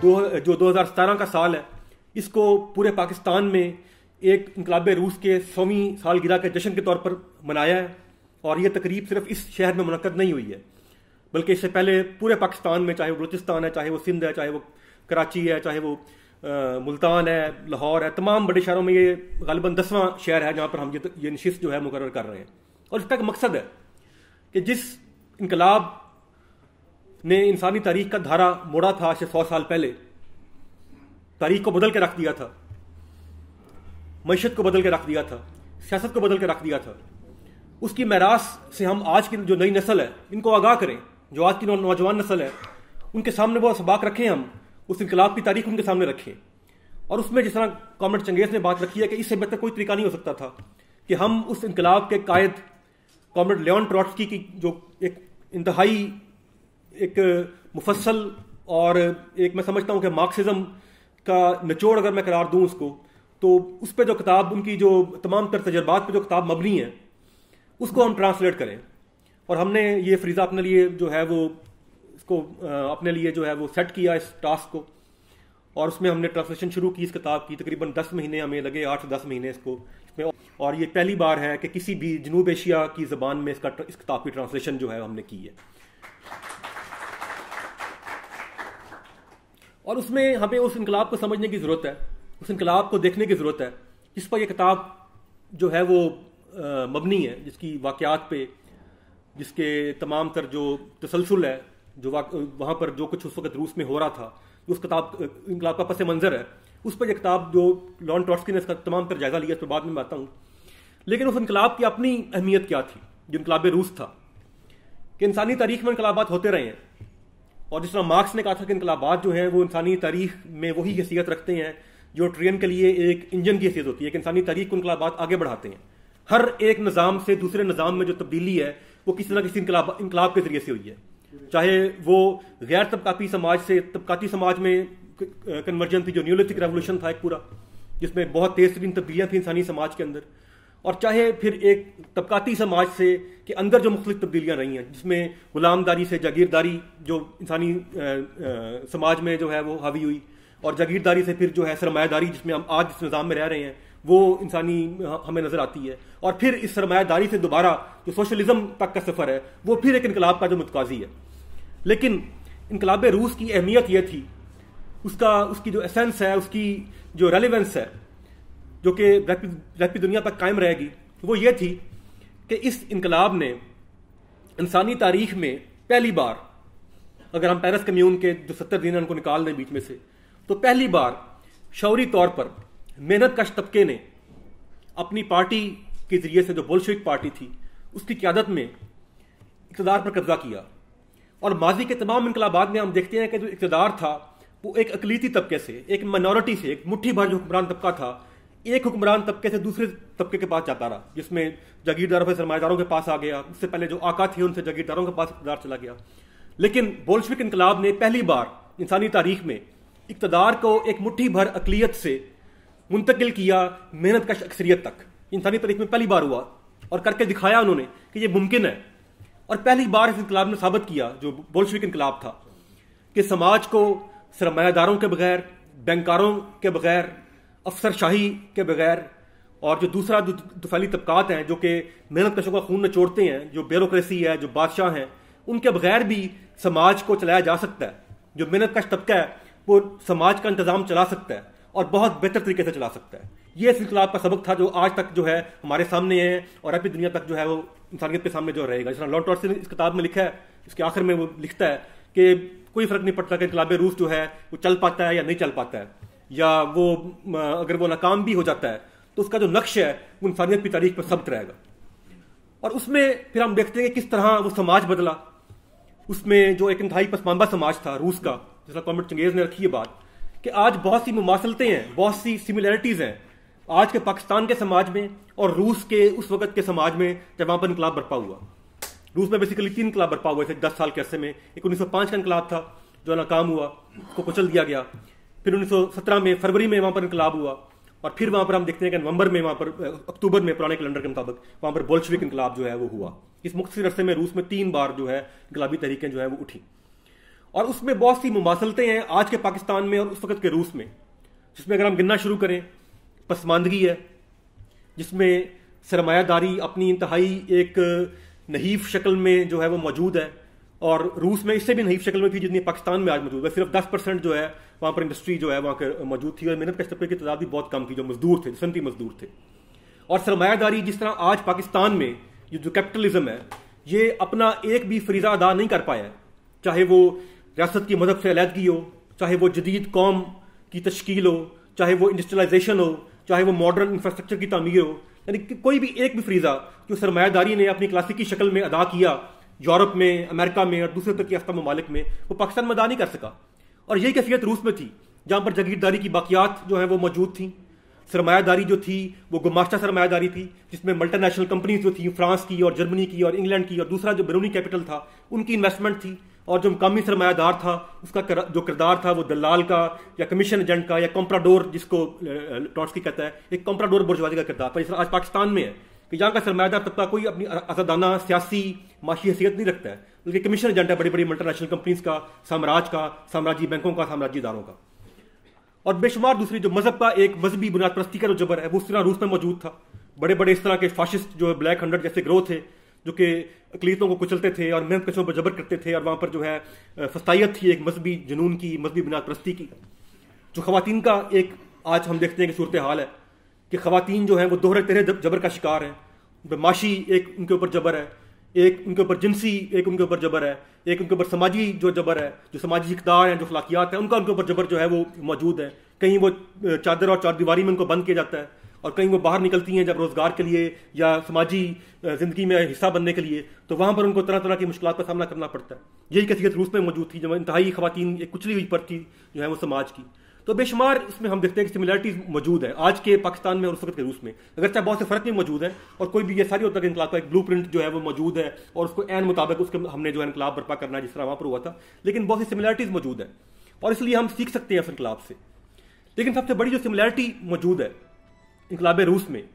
जो 2017 का साल है, इसको पूरे पाकिस्तान में एक इनकलाब रूस के 100वीं सालगिरह के जश्न के तौर पर मनाया है। और ये तकरीब सिर्फ इस शहर में मुनक्कद नहीं हुई है, बल्कि इससे पहले पूरे पाकिस्तान में, चाहे वो बलूचिस्तान है, चाहे वो सिंध है, चाहे वो कराची है, चाहे वो मुल्तान है, लाहौर है, तमाम बड़े शहरों में ये गालिबन 10वां शहर है जहाँ पर हम ये नशिस्त जो है मुकर्रर कर रहे हैं। और इसका एक मकसद है कि जिस इनकलाब ने इंसानी तारीख का धारा मोड़ा था आज से 100 साल पहले, तारीख को बदल के रख दिया था, मईशत को बदल के रख दिया था, सियासत को बदल के रख दिया था, उसकी मैरास से हम आज की जो नई नस्ल है इनको आगाह करें। जो आज की नौजवान नस्ल है उनके सामने वो सबक रखें, हम उस इनकलाब की तारीख उनके सामने रखें। और उसमें जिस तरह कॉमरेड चंगेज ने बात रखी है कि इससे बेहतर कोई तरीका नहीं हो सकता था कि हम उस इनकलाब के कायद कॉमरेड लियोन ट्रॉट्स्की की जो एक इंतहाई एक मुफस्सल और एक मैं समझता हूँ कि मार्क्सिज्म का निचोड़ अगर मैं करार दूँ उसको, तो उस पर जो किताब, उनकी जो तमाम तर तजर्बात पर जो किताब मबनी है, उसको हम ट्रांसलेट करें। और हमने ये फरीज़ा अपने लिए जो है वो इसको अपने लिए जो है वो सेट किया इस टास्क को, और उसमें हमने ट्रांसलेशन शुरू की इस किताब की। तकरीबन 10 महीने हमें लगे, 8 से 10 महीने इसको इसमें। और ये पहली बार है कि किसी भी जनूब एशिया की ज़बान में इस किताब की ट्रांसलेशन जो है हमने की है। और उसमें हमें उस इनकलाब को समझने की ज़रूरत है, उस इनकलाब को देखने की ज़रूरत है जिस पर यह किताब जो है वो मबनी है, जिसकी वाक़यात पे, जिसके तमाम तर जो तसलसल है, जो वहाँ पर जो कुछ उस वक्त रूस में हो रहा था, उस किताब इनकलाब का पस मंज़र है, उस पर यह किताब जो लियोन ट्रॉट्स्की ने इसका तमाम तर जायज़ा लिया, इस पर बाद में आता हूँ। लेकिन उस इनकलाब की अपनी अहमियत क्या थी जो इनकलाब रूस था, कि इंसानी तारीख में इनकलाबात होते रहे हैं। और जिस तरह मार्क्स ने कहा था कि इनकलाबात जो हैं वो इंसानी तारीख में वही हैसियत रखते हैं जो ट्रेन के लिए एक इंजन की हैसियत होती है, कि इंसानी तारीख को इनकलाबात आगे बढ़ाते हैं। हर एक निज़ाम से दूसरे निज़ाम में जो तब्दीली है वो किसी न किसी इनकलाब के जरिए से हुई है, चाहे वो गैर तबकाती समाज से तबकाती समाज में कन्वर्जन थी, जो न्यूलिथिक रेवोल्यूशन था एक पूरा, जिसमें बहुत तेज तरीन तब्दीलियाँ थी इंसानी समाज के अंदर, और चाहे फिर एक तबकाती समाज से के अंदर जो मुख्तलिफ तब्दीलियाँ रही हैं, जिसमें गुलामदारी से जागीरदारी जो इंसानी समाज में जो है वो हावी हुई, और जागीरदारी से फिर जो है सरमायादारी, जिसमें हम आज जिस निज़ाम में रह रहे हैं वो इंसानी हमें नजर आती है। और फिर इस सरमायादारी से दोबारा जो सोशलिज्म तक का सफर है वो फिर एक इनकलाब का जो मुतकाजी है। लेकिन इनकलाब रूस की अहमियत यह थी, उसकी जो एसेंस है, उसकी जो रेलिवेंस है, जो कि रैपिड दुनिया तक कायम रहेगी, वो ये थी कि इस इनकलाब ने इंसानी तारीख में पहली बार, अगर हम पेरिस कम्यून के जो 70 दिन उनको निकाल दें बीच में से, तो पहली बार शौरी तौर पर मेहनत कश तबके ने अपनी पार्टी के जरिए से, जो बोल्शेविक पार्टी थी, उसकी क़यादत में इक़्तिदार पर कब्जा किया। और माजी के तमाम इनकलाबात में हम देखते हैं कि जो इक़्तिदार था वो एक अक़लीती तबके से, एक माइनॉरिटी से, एक मुट्ठी भर जो हुक्मरान तबका था, एक हुक्मरान तबके से दूसरे तबके के पास जाता रहा, जिसमें जागीरदारों से सरमायादारों के पास आ गया, उससे पहले जो आका थे उनसे जागीरदारों के पास इक़्तिदार चला गया। लेकिन बोल्शेविक इनकलाब ने पहली बार इंसानी तारीख में इक़्तिदार को एक मुट्ठी भर अक़लियत से मुंतकिल किया मेहनत कश अक्सरियत तक। इंसानी तारीख में पहली बार हुआ और करके दिखाया उन्होंने कि यह मुमकिन है। और पहली बार इस इनकलाब ने साबित किया, जो बोल्शेविक इनकलाब था, कि समाज को सरमायादारों के बगैर, बैंकारों के बगैर, अफसरशाही के बगैर, और जो दूसरा दुफैली तबकात हैं जो कि मेहनत कशों का खून निचोड़ते हैं, जो ब्यूरोक्रेसी है, जो बादशाह हैं, उनके बगैर भी समाज को चलाया जा सकता है। जो मेहनत कश तबका है वो समाज का इंतजाम चला सकता है और बहुत बेहतर तरीके से चला सकता है। ये इस इनकलाब का सबक था जो आज तक जो है हमारे सामने है और अभी दुनिया तक जो है वो इंसानियत के सामने जो रहेगा। जिस तरह लियोन ट्रॉट्स्की ने इस किताब में लिखा है, इसके आखिर में वो लिखता है कि कोई फर्क नहीं पड़ता कि इनकलाब रूस जो है वो चल पाता है या नहीं चल पाता है, या वो अगर वो नाकाम भी हो जाता है तो उसका जो नक्श है वो इंसानियत की तारीख पर सबत रहेगा। और उसमें फिर हम देखते हैं कि किस तरह वो समाज बदला। उसमें जो एक इंतहाई पसमानदा समाज था रूस का, जिस कॉमरेड चंगेज ने रखी है बात, कि आज बहुत सी मुमासलतें हैं, बहुत सी सिमिलैरिटीज हैं आज के पाकिस्तान के समाज में और रूस के उस वक्त के समाज में जब वहां पर इनकलाब बर्पा हुआ। रूस में बेसिकली 3 इनकलाब बर्पा हुए थे 10 साल के अरसे में। एक 1905 का इनकलाब था जो नाकाम हुआ, उसको कुचल दिया गया। फिर 1917 में फरवरी में वहां पर इनकलाब हुआ, और फिर वहां पर हम देखते हैं कि नवंबर में, वहां पर अक्टूबर में पुराने कैलेंडर के मुताबिक वहां पर बोल्शेविक इनकलाब जो है वो हुआ। इस मुख्तसर अरसे में रूस में 3 बार जो है इनकलाबी तहरीकें जो है वो उठी। और उसमें बहुत सी मुमासलतें हैं आज के पाकिस्तान में और उस वक्त के रूस में, जिसमें अगर हम गिनना शुरू करें, पसमानदगी है, जिसमें सरमायादारी अपनी इंतहाई एक नहीफ शक्ल में जो है वो मौजूद है, और रूस में इससे भी नहीफ शक्ल में थी जितनी पाकिस्तान में आज मौजूद है। सिर्फ 10% जो है वहाँ पर इंडस्ट्री जो है वहाँ पर मौजूद थी, और मेहनत कश तबके की तादाद भी बहुत कम थी, जो मजदूर थे, सनती मजदूर थे। और सरमायादारी जिस तरह आज पाकिस्तान में ये जो कैपिटलिज्म है, ये अपना एक भी फरीजा अदा नहीं कर पाया, चाहे वो रियासत की मदद से अलहदगी हो, चाहे वो जदीद कौम की तश्कील हो, चाहे वो इंडस्ट्रियलाइजेशन हो, चाहे वो मॉडर्न इंफ्रास्ट्रक्चर की तामीर हो, यानी कि कोई भी एक भी फरीजा जो सरमायादारी ने अपनी क्लासिकी शक्ल में अदा किया यूरोप में, अमेरिका में और दूसरे तरक्की याफ्ता ममालिक में, वो पाकिस्तान में अदा नहीं कर सका। और यही कैफियत रूस में थी, जहां पर जागीरदारी की बाकियात जो है वो मौजूद थी। सरमायादारी जो थी वो गुमाश्ता सरमायादारी थी, जिसमें मल्टीनेशनल कंपनीज जो थी फ्रांस की और जर्मनी की और इंग्लैंड की और दूसरा जो बैरूनी कैपिटल था उनकी इन्वेस्टमेंट थी। और जो मकामी सरमायादार था उसका जो किरदार था वो दलाल का या कमीशन एजेंट का या कॉम्प्राडोर, जिसको ट्रॉट्स्की कहता है, एक कॉम्प्राडोर बुर्जुआजी का किरदार था। आज पाकिस्तान में है कि यहाँ का सरमायादार तबका कोई अपनी आजादाना सियासी माशी हैसियत नहीं रखता है, बल्कि कमीशन एजेंट है बड़ी बड़ी मल्टीनेशनल कंपनीज का, साम्राज्य बैंकों का, साम्राज्य इदारों का। और बेशुमार दूसरी जो मजहब का एक मजहबी बुनियाद परस्ती का जो जबर है वो उस तरह रूस में मौजूद था। बड़े बड़े इस तरह के फाशिस्ट जो है ब्लैक 100 जैसे ग्रोह थे, जो कि अकलीतों को कुचलते थे और मेहनत कशों पर जबर करते थे, और वहाँ पर जो है फस्तायत थी एक मजहबी जुनून की, मजहबी बुनियाद परस्ती की। जो खवातीन का एक आज हम देखते हैं कि सूरत हाल है कि खवातीन जो है वो दोहरे तेरे जबर का शिकार है। माशी एक उनके ऊपर जबर है, एक उनके ऊपर जिनसी एक उनके ऊपर जबर है, एक उनके ऊपर समाजी जो जबर है, जो समाजी इक़दार हैं, जो अखलाकियात हैं, उनका उनके ऊपर जबर जो है वो मौजूद है। कहीं वो चादर और चारदीवारी में उनको बंद किया जाता है, और कहीं वो बाहर निकलती हैं जब रोजगार के लिए या समाजी जिंदगी में हिस्सा बनने के लिए, तो वहां पर उनको तरह तरह की मुश्किलात का सामना करना पड़ता है। यही कैफियत रूस में मौजूद थी, जब इंतहाई खवातीन एक कुचली हुई पर थी जो है वो समाज की। तो बेशुमार इसमें हम देखते हैं कि सिमिलरिटीज मौजूद है आज के पाकिस्तान में और उस वक्त के रूस में, अगरचे बहुत से फर्क भी मौजूद है। और कोई भी ये सारी होता है इनकलाब का एक ब्लू प्रिंट जो है वो मौजूद है, और उसको एन मुताबिक उसके हमने जो है इनकलाब बर्पा करना है जिस तरह वहां पर हुआ था। लेकिन बहुत सी सिमिलरिटीज मौजूद है और इसलिए हम सीख सकते हैं इस इनकलाब से। लेकिन सबसे बड़ी जो सिमिलरिटी मौजूद है इनकलाब रूस में,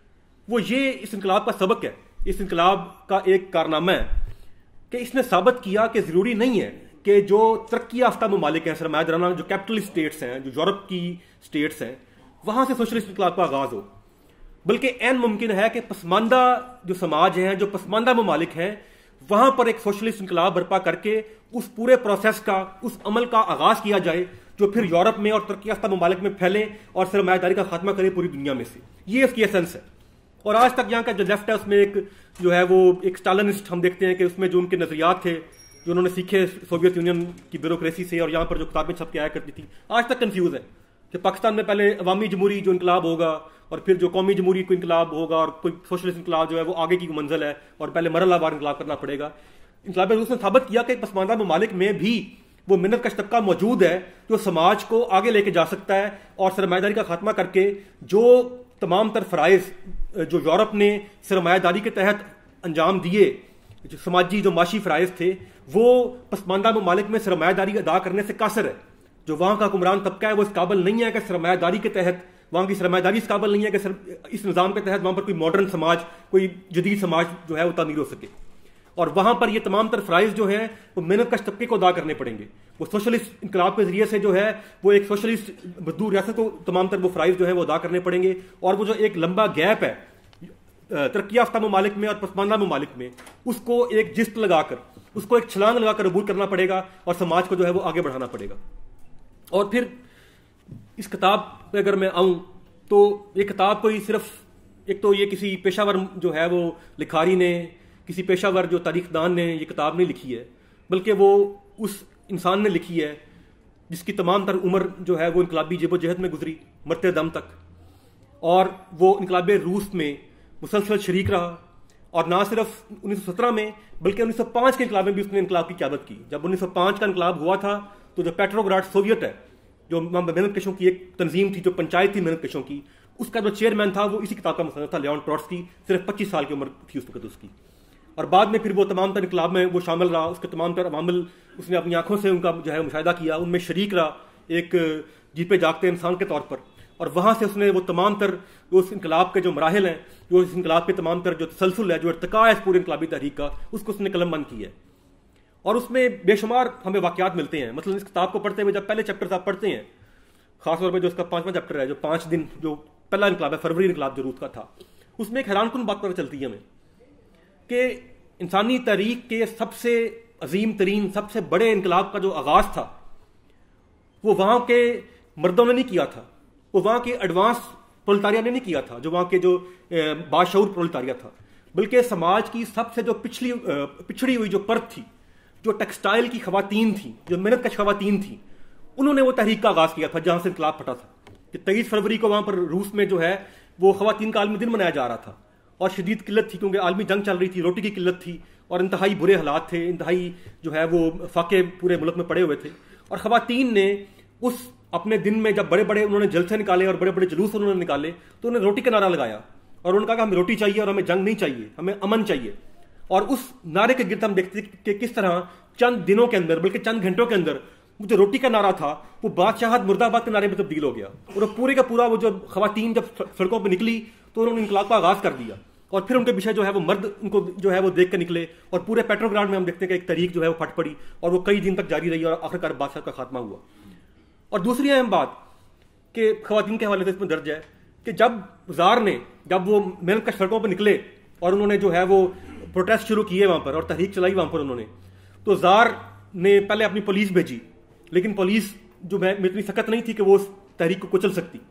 वो ये इस इनकलाब का सबक है, इस इनकलाब का एक कारनामा है कि इसने साबित किया कि जरूरी नहीं है कि जो तरक्की याफ्ता ममालिक हैं, सरमायादाराना जो कैपिटलिस्ट स्टेट्स हैं, जो यूरोप की स्टेट्स हैं, वहां से सोशलिस्ट इनकलाब का आगाज हो, बल्कि एन मुमकिन है कि पसमानदा जो समाज हैं, जो पसमानदा ममालिक हैं, वहां पर एक सोशलिस्ट इनकलाब बर्पा करके उस पूरे प्रोसेस का, उस अमल का आगाज किया जाए जो फिर यूरोप में और तरक्की याफ्ता ममालिक में फैले और सरमायादारी का खात्मा करे पूरी दुनिया में से। ये इसकी एसेंस है। और आज तक यहाँ का जो लेफ्ट है उसमें एक जो है वो एक स्टालिनिस्ट हम देखते हैं कि उसमें जो उनके नजरियात थे जो उन्होंने सीखे सोवियत यूनियन की ब्यूरोक्रेसी से, और यहाँ पर जो किताबें छप के आया करती थी, आज तक कंफ्यूज है कि पाकिस्तान में पहले अवामी जमहूरी जो इनकलाब होगा और फिर जो कौमी जमहूरी को इनकलाब होगा और कोई सोशलिस्ट इनकलाब जो है वो आगे की मंजिल है और पहले मरहलावार इनकलाब करना पड़ेगा। इनकलाब रूस ने साबित किया कि पसमानदा ममालिक में भी वो मिन्नत कश तबका मौजूद है जो समाज को आगे लेके जा सकता है और सरमायादारी का खात्मा करके जो तमाम तर फराइज जो यूरोप ने सरमायादारी के तहत अंजाम दिए, जो समाजी जो माशी फराइज थे, वो पसमानदा ममालिक में सरमायादारी अदा करने से कासर है। जो वहां का हुक्मरान तबका है वो इस काबिल नहीं है कि सरमायादारी के तहत, वहां की सरमायादारी इस काबिल नहीं है कि इस निज़ाम के तहत वहां पर कोई मॉडर्न समाज, कोई जदीद समाज जो है वो तामीर हो सके। और वहां पर ये तमाम तर फराइज जो है वो मेहनत कश तबके को अदा करने पड़ेंगे। वो सोशलिस्ट इनकलाब के जरिए से जो है वो एक सोशलिस्ट मजदूर रियासत को तमाम तर वो फराइज जो है वो अदा करने पड़ेंगे। और वो जो एक लंबा गैप है तरक्की याफ्ता ममालिक में और पसमानदा ममालिक में, उसको एक जिस्त लगाकर, उसको एक छलांग लगाकर अबूर करना पड़ेगा और समाज को जो है वो आगे बढ़ाना पड़ेगा। और फिर इस किताब पे अगर मैं आऊं तो ये किताब कोई सिर्फ, एक तो ये किसी पेशावर जो है वो लिखारी ने, किसी पेशावर जो तारीखदान ने ये किताब नहीं लिखी है, बल्कि वो उस इंसान ने लिखी है जिसकी तमाम तर उम्र जो है वो इनकलाबी जदोजहद में गुजरी मरते दम तक, और वो इनकलाब रूस में मुसलसल शरीक रहा। और ना सिर्फ 1917 में बल्कि 1905 के इनकलाब में भी उसने इनकलाब की क़यादत की। जब 1905 का इनकलाब हुआ था तो जो पेट्रोग्राड सोवियत है, जो मेहनत कशों की एक तंजीम थी, जो पंचायत थी मेहनत कशों की, उसका जो चेयरमैन था वो इसी किताब का मुसन्निफ था, लियोन ट्रॉट्स्की। सिर्फ 25 साल की उम्र थी उस वक्त उसकी। और बाद में फिर वो तमाम तर इनकलाब में वो शामिल रहा, उसके तमाम तर अवामिल उसने अपनी आंखों से उनका जो है मुशाहिदा किया, उनमें शरीक रहा एक जीपे जागते इंसान के तौर पर। और वहां से उसने वो तमाम तर उस इनकलाब के जो मराहिल हैं, जो इस इनकलाब के तमाम तर जो तसलसल है, जो इर्तिका है इस पूरे इनकलाबी तहरीक का, उसको उसने कलमबंद किया है। और उसमें बेशुमार हमें वाक़यात मिलते हैं। मतलब इस किताब को पढ़ते हुए जब पहले चैप्टर्स आप पढ़ते हैं, खासतौर पर जो इसका 5वां चैप्टर है, जो 5 दिन जो पहला इनकलाब है, फरवरी इनकलाब जो रूस का था, उसमें एक हैरानकुन बात पता चलती है हमें कि इंसानी तारीख के सबसे अजीम तरीन, सबसे बड़े इनकलाब का जो आगाज़ था वो वहाँ के मर्दों ने नहीं किया था, वो वहाँ के एडवांस प्रोलेटारिया ने नहीं किया था, जो वहाँ के जो बाशऊर प्रोलेटारिया था, बल्कि समाज की सबसे जो पिछड़ी हुई जो परत थी, जो टेक्सटाइल की खवातीन थी, जो मेहनत कश खवातीन थी, उन्होंने वो तहरीक का आगाज़ किया था जहाँ से इनकलाब फटा था। कि 23 फरवरी को वहाँ पर रूस में जो है वो खवातीन का आलमी दिन मनाया जा रहा था और शदीद किल्लत थी, क्योंकि आलमी जंग चल रही थी, रोटी की किल्लत थी और इंतहाई बुरे हालात थे, इंतहाई जो है वो फाके पूरे मुल्क में पड़े हुए थे। और खवातीन ने उस अपने दिन में जब बड़े बड़े उन्होंने जलसे निकाले और बड़े बड़े जुलूस उन्होंने निकाले, तो उन्होंने रोटी का नारा लगाया और उन्होंने कहा कि हमें रोटी चाहिए और हमें जंग नहीं चाहिए, हमें अमन चाहिए। और उस नारे के गिर्द हम देखते कि किस तरह चंद दिनों के अंदर, बल्कि चंद घंटों के अंदर, वो जो रोटी का नारा था वो बादशाहत मुर्दाबाद के नारे में तब्दील हो गया। और पूरे का पूरा वो जो खवातीन जब सड़कों पर निकली तो उन्होंने इनकलाब का आगाज़ कर दिया। और फिर उनके पीछे जो है वो मर्द उनको जो है वो देख कर निकले और पूरे पेट्रोग्राड में हम देखते हैं कि एक तहरीक जो है वो फट पड़ी और वो कई दिन तक जारी रही और आखिरकार बादशाह का खात्मा हुआ। और दूसरी अहम बात कि खवातीन के हवाले से इसमें दर्ज है कि जब जार ने, जब वो मेहनत का सड़कों पर निकले और उन्होंने जो है वो प्रोटेस्ट शुरू किए वहाँ पर और तहरीक चलाई वहाँ पर उन्होंने, तो जार ने पहले अपनी पुलिस भेजी, लेकिन पुलिस जो में इतनी सख्त नहीं थी कि वो उस तहरीक को कुचल सकती।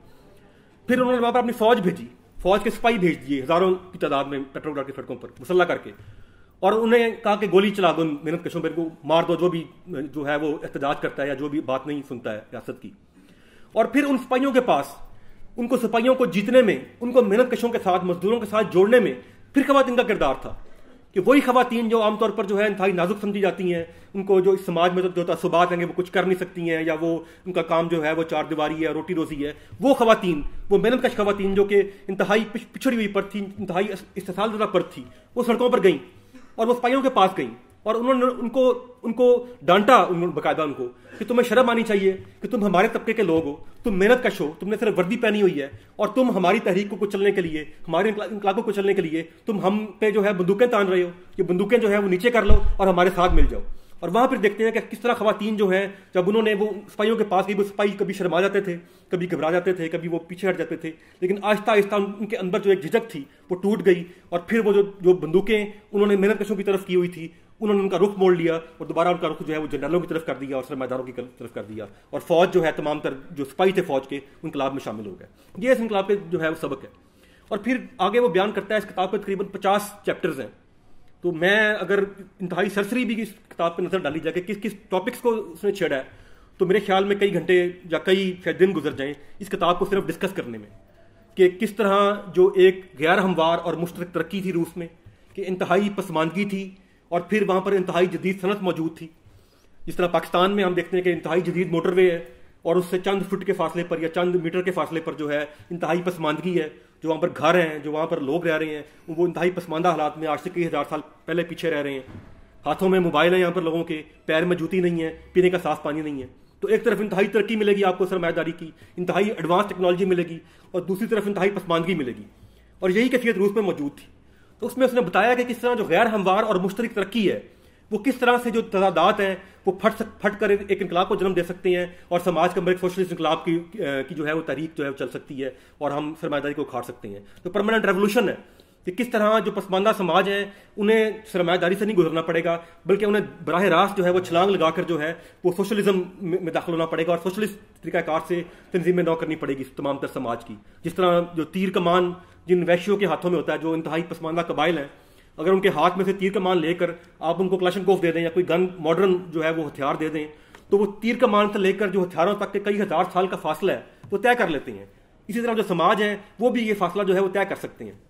फिर उन्होंने वहाँ पर अपनी फौज भेजी, फौज के सिपाही भेज दिए हजारों की तादाद में पेट्रोग्राड की सड़कों पर मुसल्ला करके, और उन्हें कहा कि गोली चला दो मेहनत कशों पर, को मार दो जो भी जो है वो एहतजाज करता है या जो भी बात नहीं सुनता है रियासत की। और फिर उन सिपाहियों के पास, उनको सिपाहियों को जीतने में, उनको मेहनत कशों के साथ, मजदूरों के साथ जोड़ने में फिर खवातीन का किरदार था कि वही खवातीन जो आमतौर पर जो है इंतहाई नाजुक समझी जाती हैं, उनको जो इस समाज में जो तसुबात हैं वो कुछ कर नहीं सकती हैं, या वो उनका काम जो है वो चार दीवारी है, रोटी रोजी है, वो खवातीन, वो मेहनत कश खवातीन जो कि इंतहाई पिछड़ी हुई पर थी, इंतहाई इस्तेसाल ज़दा पर थी, वो सड़कों पर गई और वो सिपाहियों के पास गई और उन्होंने उनको डांटा, उन्होंने बाकायदा उनको कि तुम्हें शर्म आनी चाहिए कि तुम हमारे तबके के लोग हो, तुम मेहनत कश हो, तुमने सिर्फ वर्दी पहनी हुई है और तुम हमारी तहरीक को कुचलने के लिए, हमारे इनकलाब को कुचलने के लिए तुम हम पे जो है बंदूकें तान रहे हो, ये बंदूकें जो है वो नीचे कर लो और हमारे साथ मिल जाओ। और वहां फिर देखते हैं कि किस तरह खवातीन जो है, जब उन्होंने वो सिपाहियों के पास गई, वो सिपाही कभी शर्मा जाते थे, कभी घबरा जाते थे, कभी वो पीछे हट जाते थे, लेकिन आहिस्ता आहिस्ता उनके अंदर जो एक झिझक थी वो टूट गई और फिर वो जो बंदूकें उन्होंने मेहनत कशों की तरफ की हुई थी, उन्होंने उनका रुख मोड़ लिया और दोबारा उनका रुख जो है वो जनरलों की तरफ कर दिया और सरमादारों की तरफ कर दिया, और फौज जो है तमाम तर जो सिपाही थे फौज के इनकलाब में शामिल हो गए। ये इस इनकलाब के जो है वो सबक है। और फिर आगे वो बयान करता है, इस किताब के तकरीबन 50 चैप्टर्स हैं, तो मैं अगर इंतहाई सरसरी भी इस किताब पर नजर डाली जाए कि किस किस टॉपिक्स को उसने छेड़ा है, तो मेरे ख्याल में कई घंटे या कई शायद दिन गुजर जाएं इस किताब को सिर्फ डिस्कस करने में कि किस तरह जो एक गैर हमवार और मुश्तरक तरक्की थी रूस में, कि इंतहाई पसमानदगी थी और फिर वहाँ पर इंतहाई जदीद सनत मौजूद थी। जिस तरह पाकिस्तान में हम देखते हैं कि इंतहाई जदीद मोटरवे है और उससे चंद फुट के फासले पर या चंद मीटर के फासले पर जो है इंतहाई पसमानदगी है, जो वहाँ पर घर हैं, जो वहाँ पर लोग रह रहे हैं, वो इंतहाई पसमानदा हालात में आज से कई हज़ार साल पहले पीछे रह रहे हैं। हाथों में मोबाइल है यहाँ पर लोगों के, पैर में जूती नहीं है, पीने का साफ पानी नहीं है। तो एक तरफ इंतहाई तरक्की मिलेगी आपको सरमायादारी की, इंतहाई एडवांस टेक्नोलॉजी मिलेगी, और दूसरी तरफ इंतहाई पसमानदगी मिलेगी, और यही कैफियत रूस में मौजूद थी। तो उसमें उसने बताया कि किस तरह जो गैर हमवार और मुश्तरक तरक्की है वो किस तरह से जो तजादात हैं वो फट कर एक इनकलाब को जन्म दे सकते हैं और समाज के अंदर एक सोशलिस्ट इनकलाब की जो है वो तहरीक जो है वो चल सकती है और हम सरमायादारी को उखाड़ सकते हैं। तो परमानेंट रेवोल्यूशन है कि किस तरह जो पसमानदा समाज है उन्हें सरमायादारी से नहीं गुजरना पड़ेगा, बल्कि उन्हें बराह रास्त जो है वो छलांग लगाकर जो है वो सोशलिज्म में दाखिल होना पड़ेगा और सोशलिस्ट तरीकाकार से तंजीमें नौ करनी पड़ेगी तमाम तर समाज की। जिस तरह जो तीर कमान जिन वैश्यों के हाथों में होता है, जो इंतहाई पसमानदा कबाइल हैं, अगर उनके हाथ में से तीर कमान लेकर आप उनको क्लाशनकोफ दे दें या कोई गन मॉडर्न जो है वो हथियार दे दें, तो वो तीर कमान से लेकर जो हथियारों तक के कई हज़ार साल का फासला है वो तय कर लेते हैं। इसी तरह जो समाज है वो भी ये फासला जो है वो तय कर सकते हैं।